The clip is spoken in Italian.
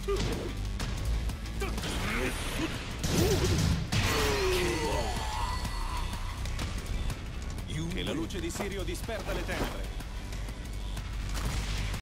Che la luce di Sirio disperda le tenebre.